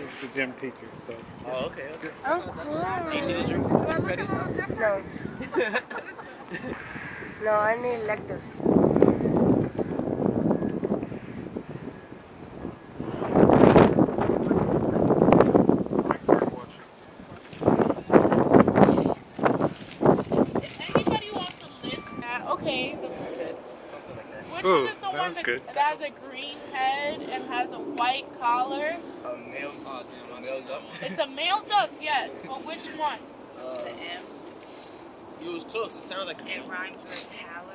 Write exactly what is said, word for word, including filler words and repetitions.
is the gym teacher, so. Oh, okay, okay. I'm cool. Do you need a drink? Drink No. No, I need electives. Okay. Which Ooh, one is the that one was that, good. that has a green head and has a white collar? A male, oh, damn, male duck. It's a male duck, yes. But which one? Uh, The M. you was close. It sounded like It rhymes with power.